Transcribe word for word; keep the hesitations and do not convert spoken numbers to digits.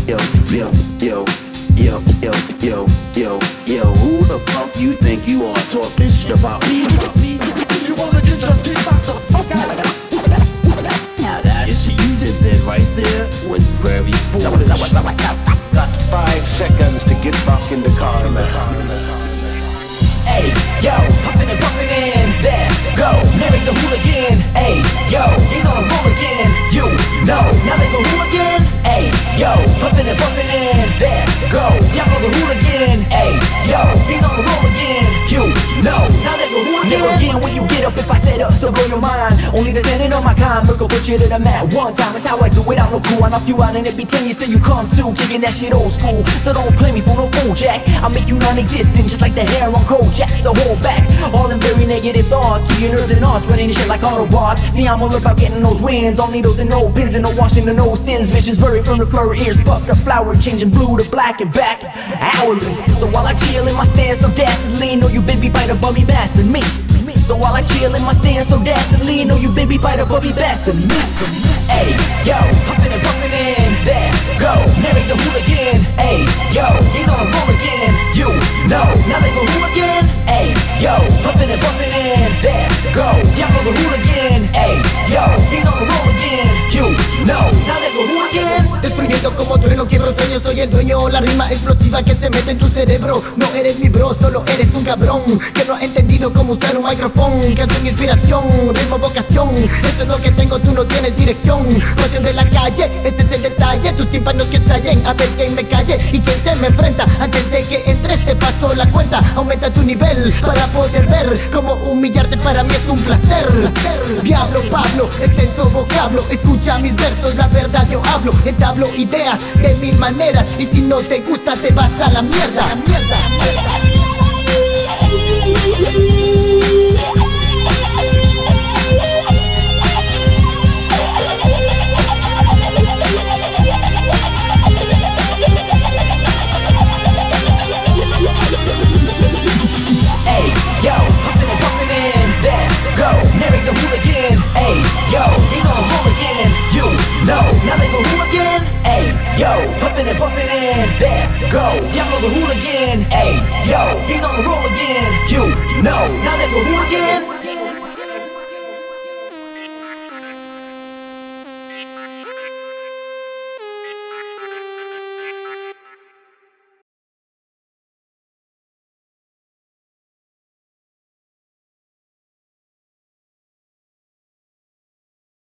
yo, yo, yo, yo, yo, yo, yo, yo. Who the fuck you think you are talking shit about me? You wanna get your teeth out the fuck out of that? Now that is you just did right there was very foolish. Got five seconds to get back in the car, man. Hey, yo, huffin' and puffin' in, there, go, Merrick the hooligan. Hey, yo, he's on a roll again, you know, now they go hooligan. Hey, yo, huffin' and puffin' in, there, go, y'all know the hooligan. Hey, yo, he's on a roll again, you know, now they go hooligan. Never again when you get up if I set up to blow your mind. Only the standing on my kind, Merk will put you to the mat one time. That's how I do it, I'm no cool, I knock you out and it be ten years till you come to. Kicking that shit old school, so don't play me for no fool, Jack. I'll make you non-existent just like the hair on Kojak. So hold back, all them very negative thoughts. Keep your nerves and arms spreading shit like Autobots. See, I'm all about getting those wins. All needles and no pins and no washing and no sins. Visions buried from the flurry, ears puffed up flower, changing blue to black and back hourly. So while I chill in my stance so dastardly, know you baby bite a bummy bastard me. So while I chill in my stance so dastardly, know you baby bite a bummy bastard me. Hey, yo, huffin' and puffin' in, there, go, Merrick the hooligan. Hey, yo, he's on a roll again, you know, now they go hooligan. Hey, yo, huffin' and puffin' in, there, go, y'all know the hooligan. Hey, yo, he's on a roll again, you know, now they go hooligan. Destruyendo como trueno, quiebro sueños, soy el dueño. La rima explosiva que se mete en tu cerebro. No eres mi bro, solo eres un cabrón que no ha entendido cómo usar un micrófono. Canción, inspiración, ritmo, vocación. Eso es lo que tengo, tú no tienes dirección. Pasión de la calle, ese es el detalle. Tus tímpanos que estallen, a ver quién me calle y quién se me enfrenta. Antes de que entres te paso la cuenta. Aumenta tu nivel para poder ver cómo humillarte para mí es un placer. Diablo Pablo, extenso vocablo. Escucha mis versos, la verdad yo hablo. Entablo ideas de mil maneras y si no te gusta te vas a la mierda, la mierda. Merrick the hooligan, hey, yo, he's on a roll again, you know, now they go hooligan. Hey, yo, huffin' and puffin' in, there, go, y'all know the hooligan. Hey, yo, he's on a roll again, you know, now they go hooligan.